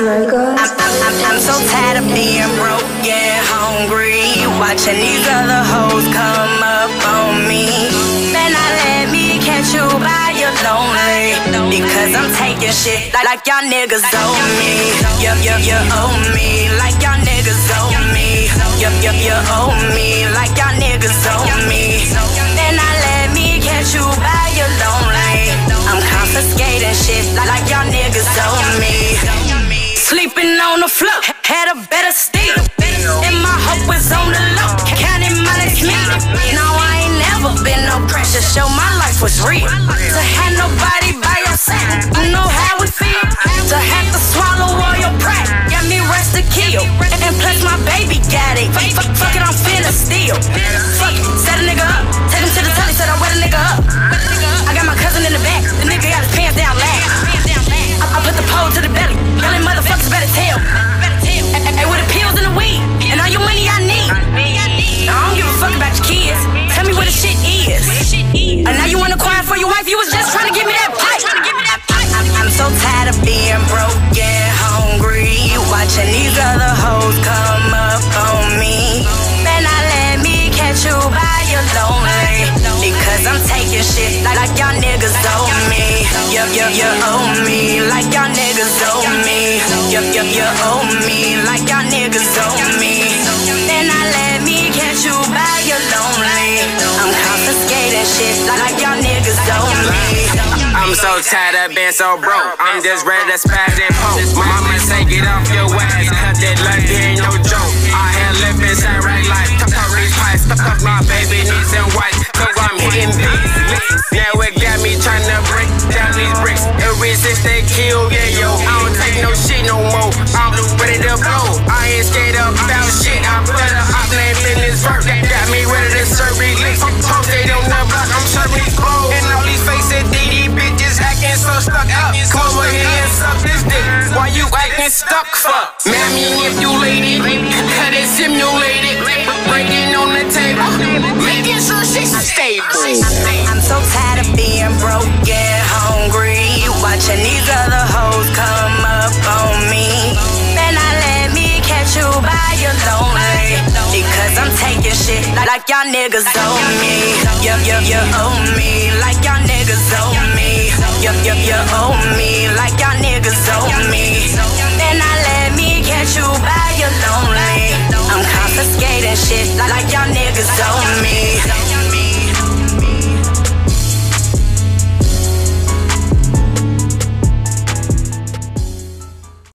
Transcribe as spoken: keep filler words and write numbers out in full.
records. I'm, I'm, I'm, I'm so tired of being broke and hungry, watching these other hoes come up on me. Man, I let me catch you by your lonely, because I'm taking shit like, like y'all niggas owe me. Yup, yup, you owe me like y'all niggas owe me. Yup, yup, you owe me like y'all niggas owe me. Then I let me catch you by your lonely. I'm confiscating shit like, like y'all niggas owe me. Sleeping on the floor, had a better steal. And my hope was on the low, counting money to me. No, I ain't never been no pressure, show my life was real. To have nobody by your side, you know how it feel. To have to swallow all your pride, got me rest to kill. And plus my baby got it, fuck, fuck, fuck it, I'm finna steal. Fuck it, set a nigga up, take him to the telly, said I wet a nigga up. I got my cousin in the back, the nigga got his pants down loud. I, I put the pole to the belly, y'all them motherfuckers better tell. Hey, with the pills and the weed, and all your money I need. I don't give a fuck about your kids, tell me where the shit is. And now you wanna quiet for your wife, you was just trying to give me that pipe. I'm, I'm so tired of being broke and hungry, watching these other hoes come up on me. Man, I let me catch you by your lonely, because I'm taking shit like, like y'all niggas owe me. Yup, yup, you owe me like y'all niggas owe me. Yup, yup, you owe me like y'all niggas owe me. Then I let me catch you by your lonely. I'm confiscating shit like, like y'all niggas owe me. I'm so tired of being so broke, I'm just ready to spaz and poke. My mama say get off your ass, cut that life, there ain't no joke. I had left inside right life, tuck up these pipes, tuck up my baby knees and white, cause I'm hitting beats. Now it got me trying to break down these bricks. Ever since they kill, yeah yo, I don't take no shit no more, I'm ready to blow. I ain't scared about shit, I put a hot name in this verse, that got me ready to serve these licks. Posted on the block, I'm serving these clothes, and all these faces D D bitches acting so stuck up. Come over here and suck this dick. Why you acting stuck for? Mammy, if you lady, cut it simulated. Breaking on the table, making sure she's stable. I'm so tired of being broke and hungry, watching these other hoes come up on me. Then I let me catch you by your lonely, because I'm taking shit like, like y'all niggas owe me. Yup, yup, you owe me like y'all niggas owe me. Yup, yup, you owe me like y'all niggas owe me. Then I let me catch you by your lonely. I'm confiscating shit like, like y'all niggas owe me.